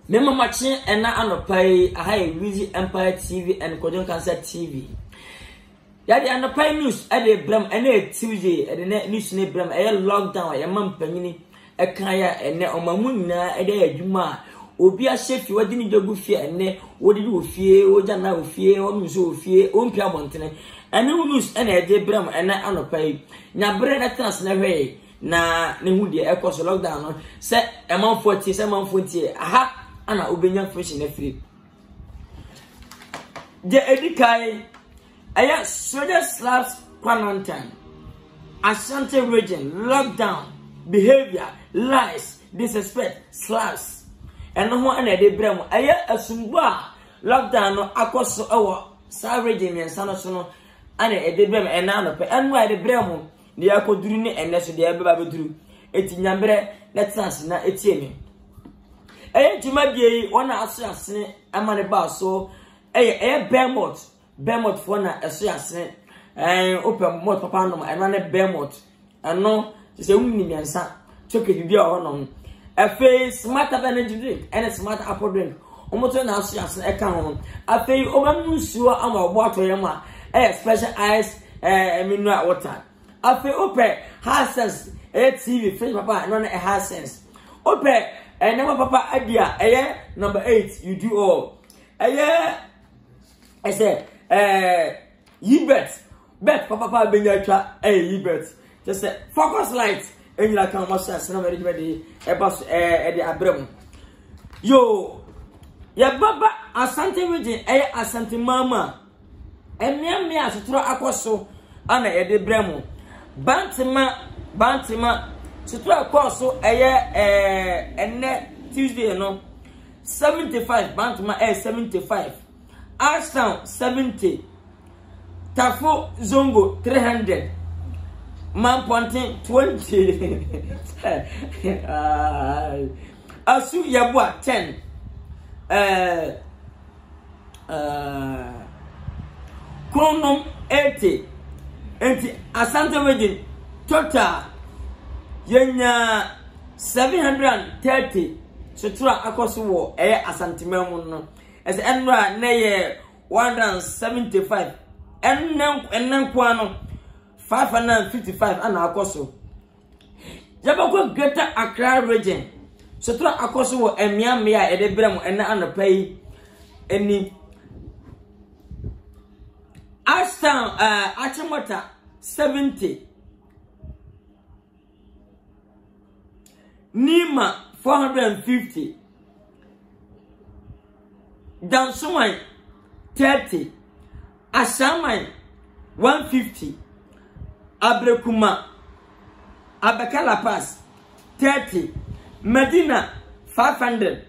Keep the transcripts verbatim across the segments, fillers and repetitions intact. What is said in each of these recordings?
Mema Machin and na anopai a high Weezy Empire T V and Kwadwo Nkansah T V. Yadi anopai news at the bram and a Tuesday at the net news ne bram a lockdown a man penny a kaya and ne on mamuna a day juma. Obia chef you didn't do fear and ne what did you fear or jana fear or muso fear on Pia Montane and no news and a day bram and na anopai. Na bread at trans never na ne hudi e koso lockdown no se e man forty se man forty aha ana obenya fresh na free je edikai aya soldier slaps quarantine Ashanti region lockdown behavior lies disrespect slaps eno ho ana de brem aya asumbu a lockdown no akoso ewo sa region yen sana so no ana e de brem ena no pe eno a de brem ni akoduru ni enne so de beba beduru eti nyambre let's na etiemi eye juma bie wona aso asene amane ba so eye eye bermot bermot for na aso asene eh open mot papa no ma na bermot ano se unni miansa choke bibia ho no afi smart energy drink and smart apple drink omoto na aso asene e kan ho afi obanu suo ama obo atoye ma eh special ice eh mineral water afi ope hasens e T V fresh papa no na e hasens ope and now papa idea eh number eight you do all eh I say eh you bet bet papa papa benya twa eh you bet just say focus light and you can must say na very ready e pass eh the abrem yo ya baba Asante region eh Asante mama emme me asotro akoso ana e de brem bantima bantima Sitra koso eye eh enne Tuesday no seventy-five bantuma eh seventy-five Ashtown seventy Tafo Zongo three hundred Man Ponting twenty Asu Yabwa ten eh uh Kronom eighty eighty Asante region total yenya seven hundred thirty so tura akoso wo eh asantemam no as enra na ye one hundred seventy-five ennan ennan kwa no five hundred fifty-five ana akoso yabako Greater Accra region so tura akoso wo emia mea e de brem enna anapai eni Ashtown uh Achimota seventy Nima four hundred fifty Dansumai thirty Ashamai one hundred fifty Abrekuma Abakala Pass thirty Medina five hundred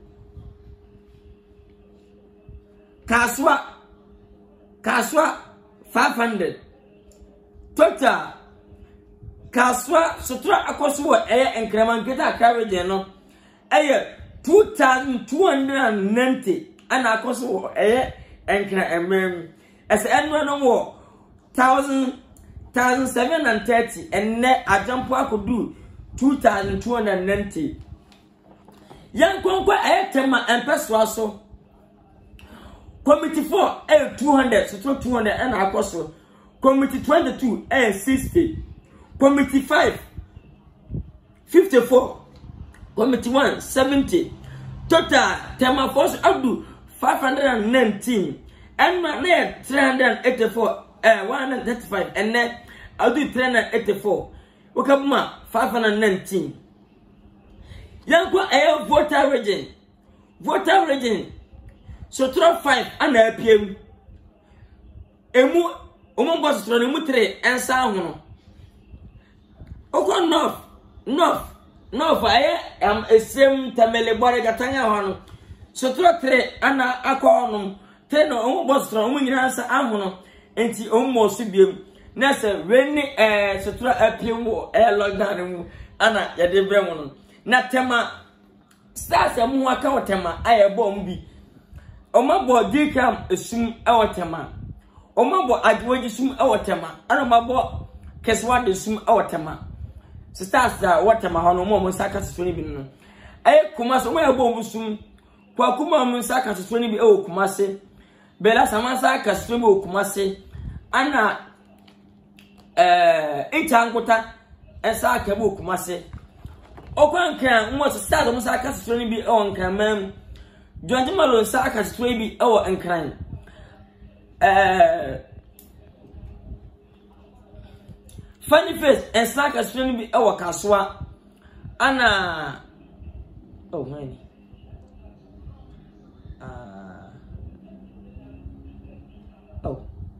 Kaswa Kaswa five hundred Total Kaswa sutra akoso wo eh encrement Greater Accra region no eh two thousand two hundred ninety ana akoso wo eh encrement as enro no wo one thousand seven hundred thirty enne ajampo akodu two thousand two hundred ninety yankonkwa eh tema empeso aso committee four eh two hundred sutra two hundred ana akoso committee twenty-two eh sixty Committee five, fifty-four. Committee one, seventy. Total, Tema Force Abdu, five hundred nineteen. And my net, three hundred eighty-four, uh, one hundred thirty-five. And net, I'll do three hundred eighty-four. Wakabma, five hundred nineteen. Yankwa air voter region. Voter region. So, throw five, and I P M. Emu, Umambos, Tronimutre, and Sahono. Oko north north north aye am esem tamele bore gatanya hono so tro tre ana akono te no omo bosro omo nyina sa ahono enti omo so biem na se weni eh so tro apiem wo eh lockdown mu ana ya de brem no na tema stars am ho aka wotema aye bo mbi omo bo dikam esum awotema omo bo adwoji sum awotema ana mabo keswa de sum awotema stars da wotema hono mo mo saka so ni bi no ay kuma so mo ya bo musum kwa kuma mun saka su ni bi e Kumase bela sama saka su bi Kumase ana eh itankota esa ka bi Kumase okwan kan mo start mo saka su ni bi e wonkan mam Jonji Malo saka su bi e wo enkran eh Funny face and snack as friend be our kaswa ana oh man uh oh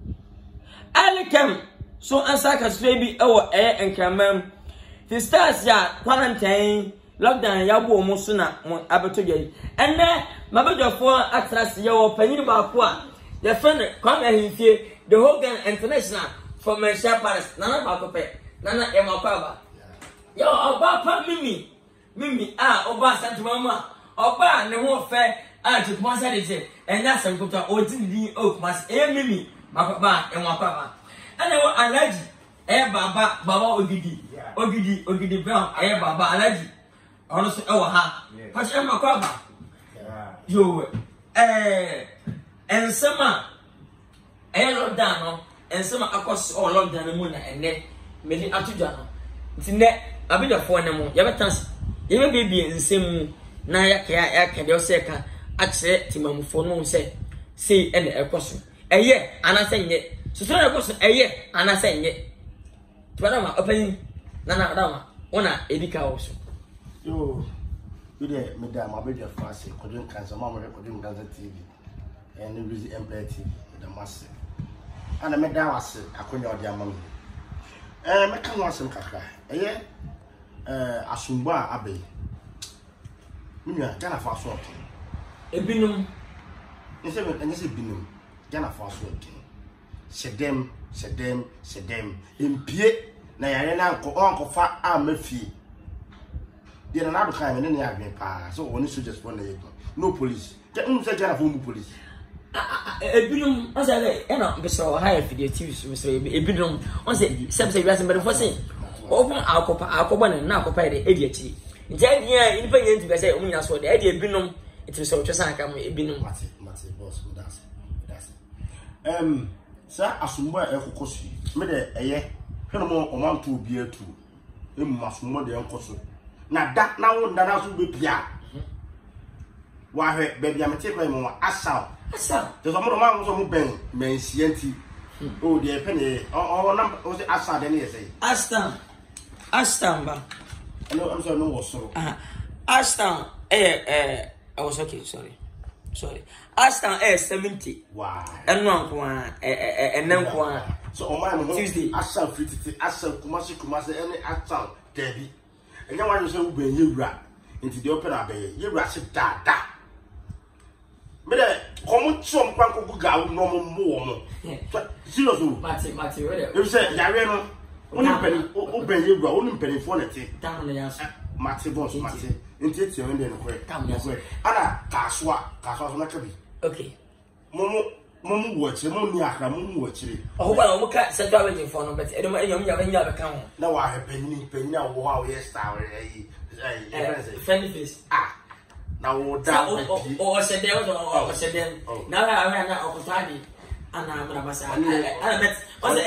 Alikem so and snack as friend be our air and camem the stars ya quarantine lockdown ya bo mo so na mo abeto gye and then my brother for atras ya wo panyin ba ko a the friend come here the whole gang international for my Paris, Nana Bacope, Nana Emma Paba. Yo, Oba Pa Mimi, Mimi, ah, Oba Santa Mama, Oba, no more fair, ah, to Massa, and that's a good old oak, mas, eh, Mimi, Macaba, and Wapapa. And I want allergy, eh, Baba, Baba Ogidi, Ogidi, Ogidi Brown, eh, Baba, allergy. Also, oh, ha, but Emma Papa. You, eh, and summer, eh, look down. And some across all along the moon and then made it up to Jano. It's in that a bit of four no more. You have a chance. You may be in the same Naya Kaya can your second access to my phone say, say, and a question. A year, and I say yet. So, so I was a year, and I say yet. Twadama opening Nana Dama, one Edika also. You, you there, Madame, I'll be your fast, Kwadwo Nkansah, Mamma, Kwadwo Nkansah T V, and the Weezy Empire T V, the master. And I made that was a queer diamond. Eh, make a was some cacra. Eh, a Sumba Abbey. Mina, Gana for sorting. A binum. Instead of any binum, Gana for sorting. Said them, said them, said them. In Piet, Nayana, Uncle Fat Arm fee. Then another kind, and then I have been passed. So only so just one day. No police. Get on the Gana for police. A binum, I said, and I'm so high for the T V. So a binum, I said, some say, but for saying, open our copper, our copper, and now copy the idiot. In ten years, independent to say, only as for the idea binum, it was so just like a binum. Matty, Matty, boss, that's that's it. Um, sir, as somewhere else, of course, made a year, more amount to be a two. You must more than cost. Now that now, that also be Pia. Why, baby, I'm taking my assault. Asa, there's a more man who been men C N T. Oh, dear penny, or number was the Asa, then you say. Aston, Aston, I know I'm sorry, no was so. Aston, eh, eh, I was okay, sorry, sorry. Aston, eh, seventy. Wow. And one, eh, eh, and then one. So, on my Tuesday, Asa, fifty, Asa, Kumasi, Kumasi, any Asa, Debbie. And you want to say, when you rap into the opera bay, you rush it da da. But come some quanko go no more. Seriously, Matty, Matty, you say, Yareno, only penny, open you go, only penny for it. Down the answer. Matty, boss, Matty, into it, and then quick. Come, yes, Anna, Kaswa, Kaswa, Nakabi. Okay. Momo, Momo, watch, Monia, Momo, watch it. Oh, well, we can't set our waiting for no, but I don't know you have any other account. Now I have penny, penny, wow, yes, tower, a friendly face. Ah. Now, that or said there or said them. Now I ran out of Tani and I'm going to say, I met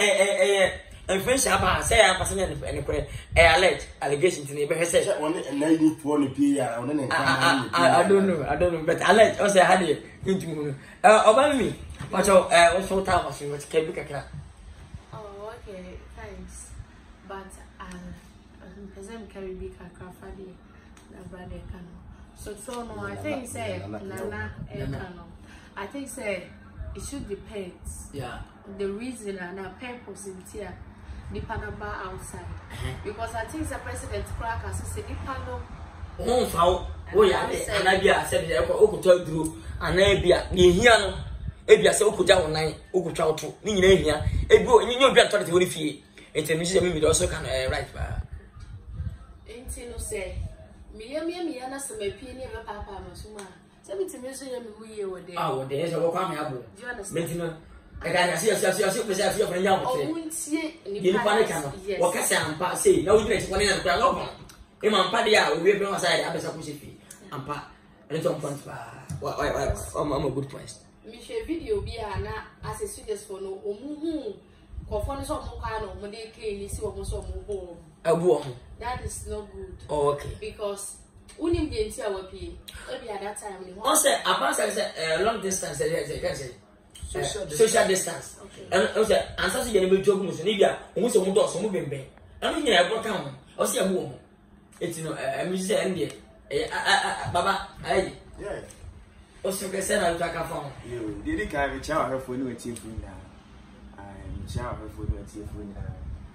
a French about say I'm passing any prayer. I allege allegation to neighbor said, and then you want to be I don't know, I don't know, but I let us had it into about me. But also, time was in which came back. Oh, okay, thanks. But I'm present carry big craft, the brother can. So, so no, I think say Nana Ekano. I think say it should depend. Yeah. The reason and the purpose in here, the panaba outside. Because I think the president crack as say the panel. Oh, how? Oh yeah, and I be a said the Okuto through and I be a Nihiano. Ebia say Okuja online, Okucha to Nina here. A go in your grand twenty fee. It's a museum we also can write by. Ain't no say. Me, me, me, and some opinion of Papa Masuma. Seventy million we were there. Oh, there's a welcome. Do you understand? I can see yourself, yourself, yourself, yourself, and young. I won't see any panic. What can I pass? Say, no, you get one in the crowd. Imam Padia, we will be outside. I was a pussy. And pa, And some points. Why, why, why? I'm a good point. Me share video be na as a serious for no omuhu. Kofon so mo ka no mo dey clean see omo so mo ho. Abu. That is not good. Oh, okay. Because unim dey ntia wa pie. Maybe at that time we want say about say long distance say can say social distance. Okay. And say answer say you be joke mo so ni bia omo so mo do so mo bemben. Anu nyina e bro kan o say abu omo. Eti no eh me say ndie eh baba ayi. Yeah. O so ke say na ka ka fon. Yo, did ka be cha wa fo ni we tie fun na. Ai, cha wa fo ni we tie fun na.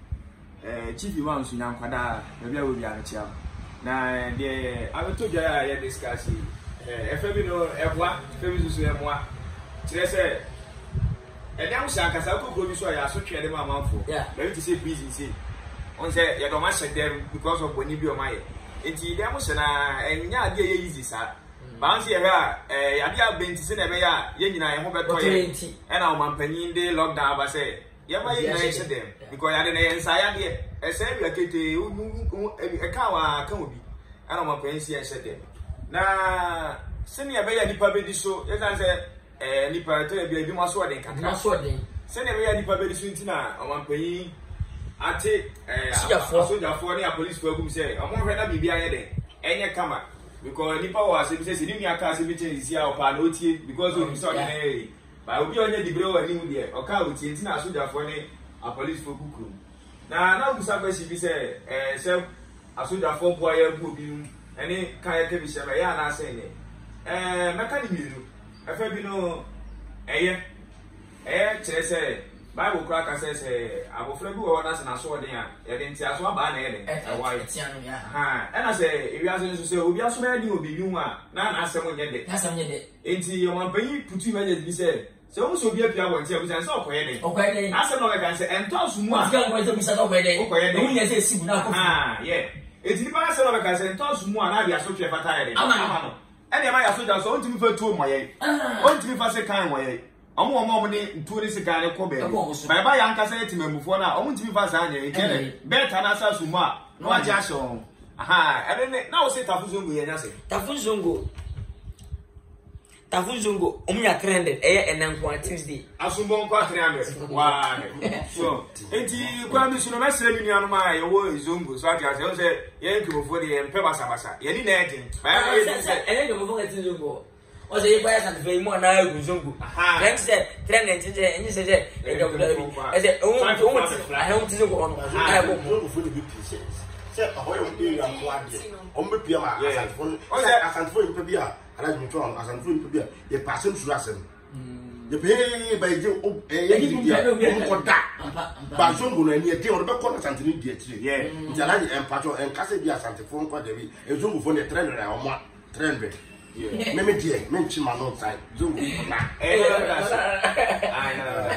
Eh, chief wan su na nkwada, na bia we bia na cha. Na de abeto dwa ya discuss eh efe bi no ehwa, efe bi susu ehwa. Kire se e dem sha kasa ko ko bi so ya so twe de ma manfo. Yeah. Let me say busy say. On say ya do ma share them because of boni bi o ma ye. Enti dem sha na enya ade ye easy sa. Bounce here, eh, Yadia Benti Senebeya, Yenina, and Hobert Toy, and our Mampanyin de lockdown, I say, Yama, you them because I didn't inside here. I said, we are getting a cow, come be, and I'm a pension, I said them. Now, send me a bear, the public show, as I said, eh, Nipper, be my sword and can not swording. Send a bear, the public swintina, or one paying. I take a soldier for the police for whom say, I'm more ready to be behind any camera. Because nipa was say say ni aka say bitin is here opa na otie because of so ordinary but obi onye di bro wani mu de oka otie ntina soldier for ni a police for kuku na na gusa question bi say eh say a soldier for boy ya bu bi eni kan ke bi say ya na say ni eh meka ni miru afa bi no eye eh kire say Bible crack say say abofra bi wo na se na so odin a ye de ntia so aba na ye de e wa ye ha e na say e wi so say obi aso na di obi yu a na na asem nye de asem nye de enti yo man panyi putu message bi say say o so obi apia won tia bi say okoye de okoye de asem no ga say ento aso mu a ga ko so bi say okoye de okoye de o nya say sibu na ko ha yeah enti ni ba say no ga say ento aso mu a na bia so twe fata ye de ama no e de ma ya so ja so ontimi fa tuo mo ye ontimi fa se kan mo ye omo omo omo ni nturi sika ne ko be ba ba ya nka say timamufo na omo ntimi fa sa anya e kene beta na sa sumu a no aje ahyo aha ebe ne na o say tafuzongo ye nya say tafuzongo tafuzongo omo ya three hundred eh enen kwa Tuesday asumbo kwa three hundred wa so enti kwa mi suno mesre mi nuanu ma ye wo zongo so aja say o say ye nkimofo de ye mpe basa basa ye ni na ejin ba ya say ene nkimofo ka tinzongo o say buy some very more na eguzongo then say three ninety say any say e go do e say o o I have to go on I go zongo fo ni bi say say ahoy o dey am kwa de o mbe pia ma asanfo o say asanfo mpe bia ala ju to asanfo mpe bia ye passe suru asem ye pe ba je o e ye di dia o ko da ba zongo no ni e dey o be ko na santini di etire ye njala ni empacho en kase bia asanfo nko de bi e zongo fo ne trend na o ma trend yeah, me me dear, me chima no time. Zongo na. Eh, ah,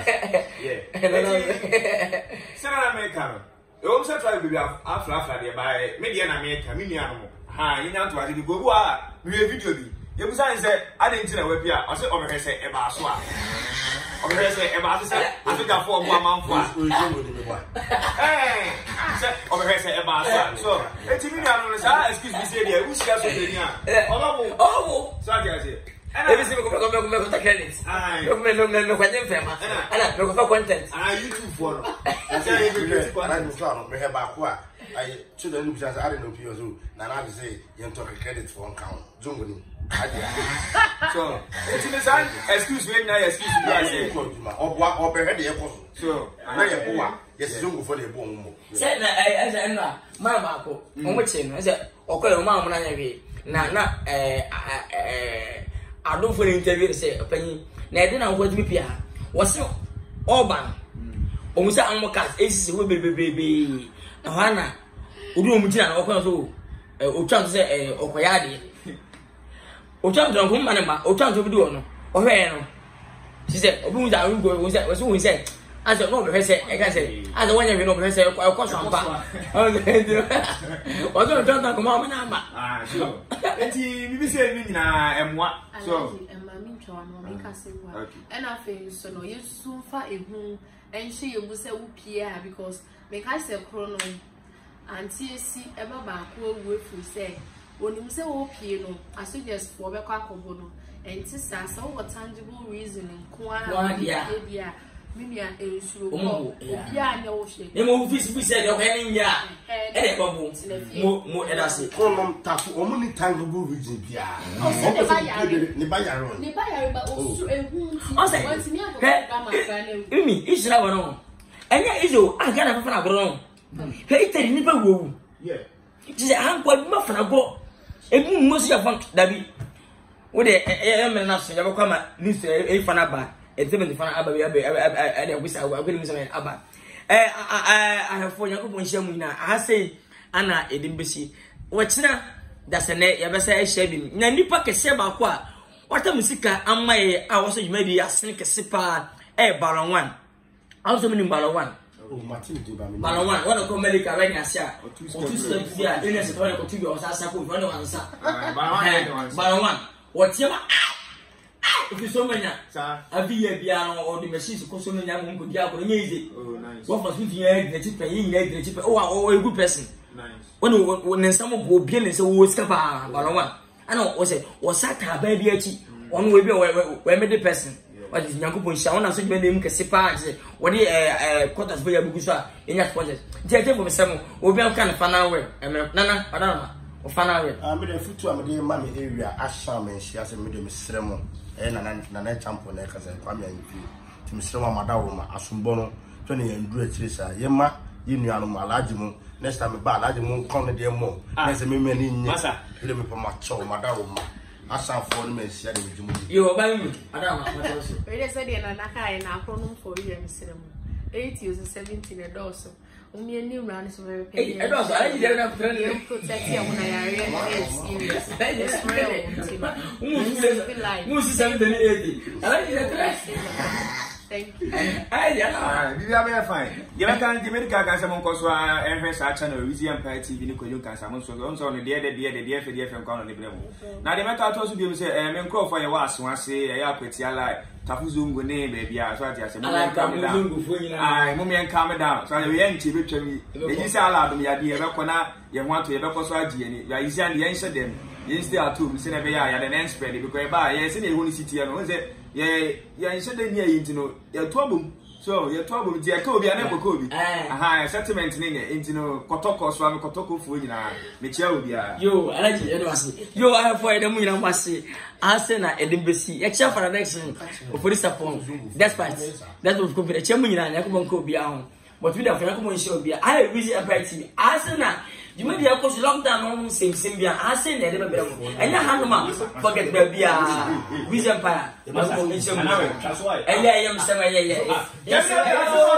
yeah. Sana America. You say try be after after there by me dear na America, me nia no. Ha, you nya to ade go go a we video bi. You be say say ade ntina we bia, o say o be say e ba so a. O be say e ba so say asoja for mo amanfo a. O zongo de me boy. Eh, say o be say e ba so. So, e ti me nia no say excuse me say there, we share so dey nia. Oh, oh. So I say Ebi si me ko me ko me ko ta credit. Me me no me ko njem fema. Ala me ko fa content. Ah YouTube for no. Say e be content. I no me he ba ko a. I children no bisa say I don't know so na na be say you to credit for account. Zongo ni. So, it's in the sun. Excuse me, now excuse me. I say, Obo obo he de ko. So, na ye bo a. Yes zongo for the bo mo. Say na I say na ma ma ko. Omo che no say okoye ma mo na nya we. Na na eh eh I don't for interview say opinion. Na ede na nkwaji pia. Wo se Oban. Omo say amokas esisi we bebebebe. Ahana. Odu omo gina na okoye so eh otwa so say eh okoya de. Otwa so nko ma ne ma, otwa so video no. Ohwe no. She said obi mu da rugo we say we so we say as no be say e can say as one you no be say e ko so ampa. O do don't talk ma na ma. Ah sure. Enti mi bi say mi nyina emwa. So emma mi ntwa no me ka say wa. And afi so no yesu fa ehu enhye yebu say wo pia because me ka say kro no anti esi eba ba ko wu efu say when you say O P, no, I suggest for the Quacobono, and Tissa, so what tangible reasoning, Quan, yeah. Maybe I issue. Oh, yeah, no shit. The movie we said, okay, yeah, and more and I say, oh, Tafu, only tangible reason. Yeah, oh, the buyer, the buyer, but also a me, it's not wrong. And yeah, is you, I got a fan of wrong. Hey, tell me, but yeah, it's a uncle muffin ago. A most of funk, David. With a M and us, never come at least a fan about. It's even the fun about I wish I were going to about. I have four young people in Shamina. I say, Anna, a dimbashi. What's now? That's a net, Yabasa shaving. Nanipa can say about what? What a musica, and my I was maybe a sneak a sipper, a ballon one. Also, meaning ballon one. Oh, Martin, ballon one. What a comedic right now, sir. Or two steps here, illness of one or two years, I suppose one answer. Ballon one. What's your if you so many, sir, I be a piano or the machines of consuming young good job for easy. Oh, nice. What was with the egg, the chip, and the chip, oh, a good person. Nice. When some will be in so was Capa, one. I know, was it, was Saka, baby, one will be where made the person. What is Yanko Shawn, so many name Cassipa, what a quarters for your Bugusa in that project. Take for some will be a kind of fun away, and Nana, Adama, or fun away. I made a foot to a dear mammy area, Asham, and she has a medium ceremony. And an champion, because I come in to Mister Madama, Asumbono, twenty and Great Teresa, Yema, Union, Malajimu, next time about Lajimu, Conde de Mo, as a women in Massa, let me put my chow, Madama. I saw for me, said you obey me. I don't know. They said in an aka and a pronoun for you, Mister Eight years and seventeen a dozen. Only a new round is very paid. I didn't have to protect you when I am serious. That is real. Who's seventy? Thank you. I am fine. You can't give me the car. Someone calls and friends our channel, Weezy Empire T V, Nico Nkansah. So on the dear, the dear, the dear, the dear from Colonel Libremo. Now, the matter also be say, I am call for your was one say, I put your life. Tafuzungu name, baby. I said, I said, calm down. I, Mummy, and calm down. So I am to reach me. It is allowed me, I dear, Rakona, you want to ever persuade you. You are easy and the answer them. You still are two, Mister Never, I had an end spread because by yes, in a holy city, and was it? Yeah, yeah, you said, yeah, you know, your trouble. So, your trouble, dear Kobe, I never Kobe. Ah, settlement in it, into no Kotoko, Swami Kotoko food in a Michel. You, I like it. You are for the moon, I must say. I send a embassy, except for the next for this upon. That's fine. That was good. A chairman and I could be on. But we don't have show be. I Weezy Empire T V. I send that. You may be a course lockdown on same Symbia. I send that. And I have no forget baby. Weezy Empire. That's why. And I am seven. Yes.